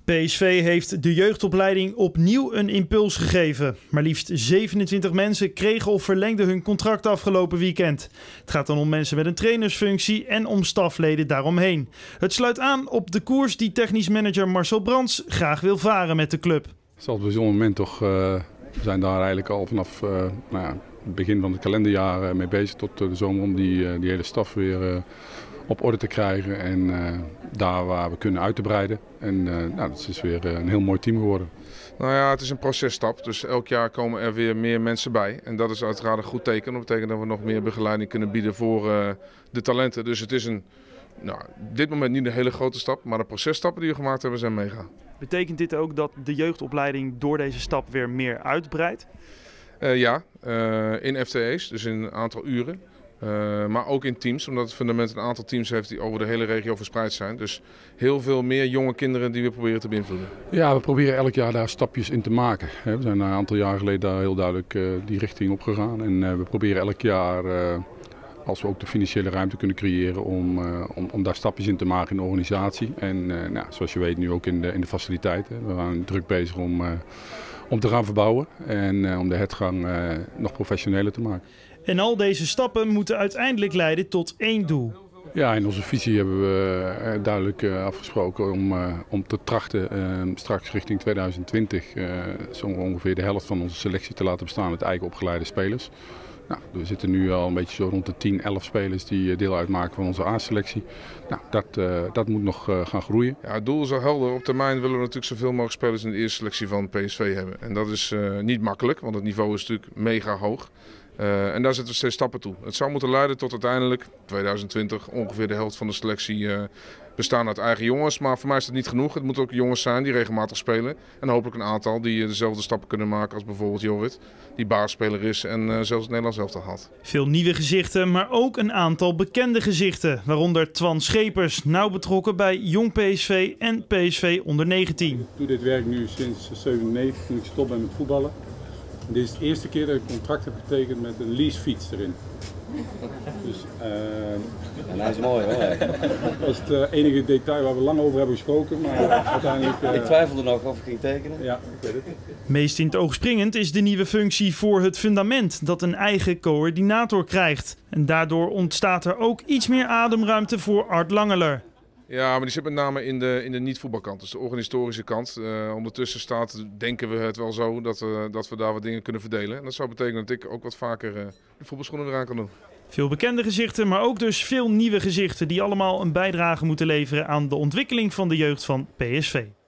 PSV heeft de jeugdopleiding opnieuw een impuls gegeven. Maar liefst 27 mensen kregen of verlengden hun contract afgelopen weekend. Het gaat dan om mensen met een trainersfunctie en om stafleden daaromheen. Het sluit aan op de koers die technisch manager Marcel Brands graag wil varen met de club. Het is altijd een bijzonder moment toch. We zijn daar eigenlijk al vanaf het begin van het kalenderjaar mee bezig tot de zomer om die hele staf weer op orde te krijgen en daar waar we kunnen uit te breiden. En het is weer een heel mooi team geworden. Nou ja, het is een processtap, dus elk jaar komen er weer meer mensen bij. En dat is uiteraard een goed teken. Dat betekent dat we nog meer begeleiding kunnen bieden voor de talenten. Dus het is op dit moment niet een hele grote stap, maar de processtappen die we gemaakt hebben zijn mega. Betekent dit ook dat de jeugdopleiding door deze stap weer meer uitbreidt? In FTE's, dus in een aantal uren. Maar ook in teams, omdat het fundament een aantal teams heeft die over de hele regio verspreid zijn. Dus heel veel meer jonge kinderen die we proberen te beïnvloeden. Ja, we proberen elk jaar daar stapjes in te maken. We zijn een aantal jaar geleden daar heel duidelijk die richting op gegaan. En we proberen elk jaar, als we ook de financiële ruimte kunnen creëren, om daar stapjes in te maken in de organisatie. En zoals je weet nu ook in de faciliteiten. We zijn druk bezig om te gaan verbouwen en om de hertgang nog professioneler te maken. En al deze stappen moeten uiteindelijk leiden tot één doel. Ja, in onze visie hebben we duidelijk afgesproken om te trachten straks richting 2020 zo ongeveer de helft van onze selectie te laten bestaan uit eigen opgeleide spelers. Nou, we zitten nu al een beetje zo rond de 10, 11 spelers die deel uitmaken van onze A-selectie. Nou, dat moet nog gaan groeien. Ja, het doel is al helder. Op termijn willen we natuurlijk zoveel mogelijk spelers in de eerste selectie van PSV hebben. En dat is niet makkelijk, want het niveau is natuurlijk mega hoog. En daar zetten we steeds stappen toe. Het zou moeten leiden tot uiteindelijk 2020 ongeveer de helft van de selectie bestaan uit eigen jongens. Maar voor mij is dat niet genoeg. Het moeten ook jongens zijn die regelmatig spelen. En hopelijk een aantal die dezelfde stappen kunnen maken als bijvoorbeeld Jorrit. Die baasspeler is en zelfs het Nederlands elftal had. Veel nieuwe gezichten, maar ook een aantal bekende gezichten. Waaronder Twan Schepers, nauw betrokken bij Jong PSV en PSV onder 19. Ik doe dit werk nu sinds 1997 toen ik stop ben met voetballen. Dit is de eerste keer dat ik een contract heb getekend met een leasefiets erin. Dus, en hij is mooi hoor. Dat is het enige detail waar we lang over hebben gesproken, maar uiteindelijk... Ik twijfelde nog of ik ging tekenen. Ja, ik weet het. Meest in het oog springend is de nieuwe functie voor het fundament dat een eigen coördinator krijgt. En daardoor ontstaat er ook iets meer ademruimte voor Art Langeler. Ja, maar die zit met name in de niet-voetbalkant, dus de organisatorische kant. Ondertussen denken we het wel zo dat we daar wat dingen kunnen verdelen. En dat zou betekenen dat ik ook wat vaker de voetbalschoenen eraan kan doen. Veel bekende gezichten, maar ook dus veel nieuwe gezichten die allemaal een bijdrage moeten leveren aan de ontwikkeling van de jeugd van PSV.